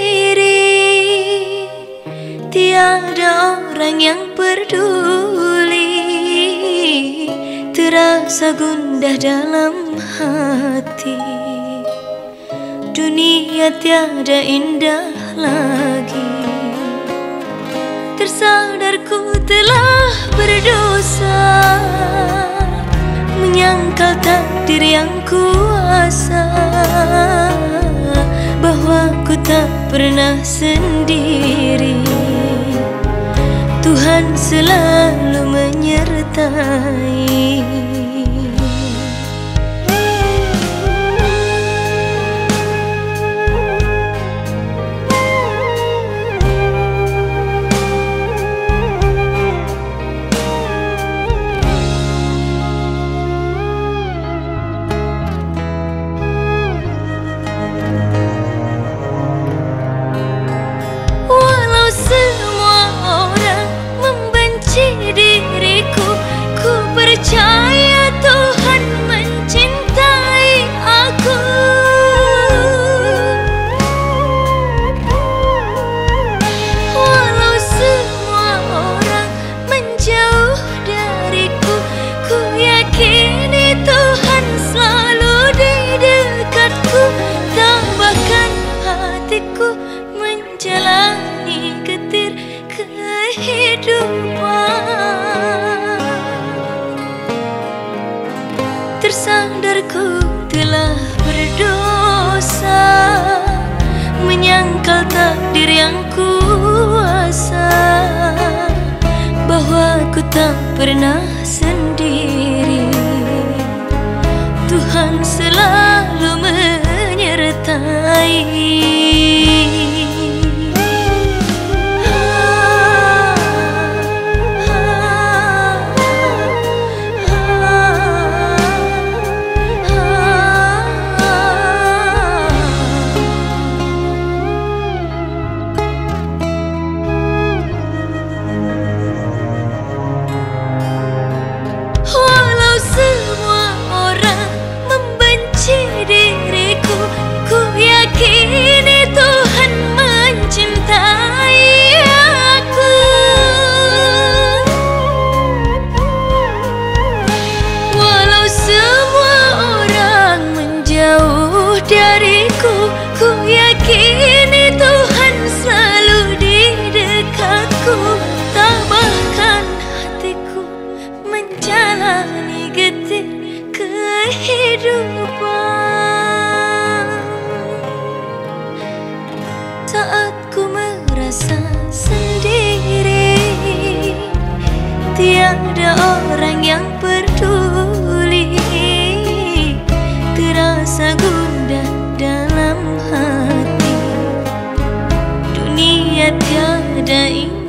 Tiada orang yang peduli, terasa gundah dalam hati. Dunia tiada indah lagi. Tersadarku telah berdosa, menyangkal takdir yang kuasa, bahwa ku tak pernah sendiri. Tuhan selalu menyertai. Percaya Tuhan mencintai aku. Walau semua orang menjauh dariku, ku yakini Tuhan selalu di dekatku. Tambahkan hatiku menjalani getir kehidupan. Tersadarku telah berdosa, menyangkal takdir yang kuasa, bahwa ku tak pernah sendiri. Tuhan selalu menyertai. Dariku, ku yakini Tuhan selalu di dekatku. Tambahkan hatiku menjalani getir kehidupan. Saat ku merasa sendiri, tiada orang yang peduli. Terasa gundah dalam hati. Dunia tiada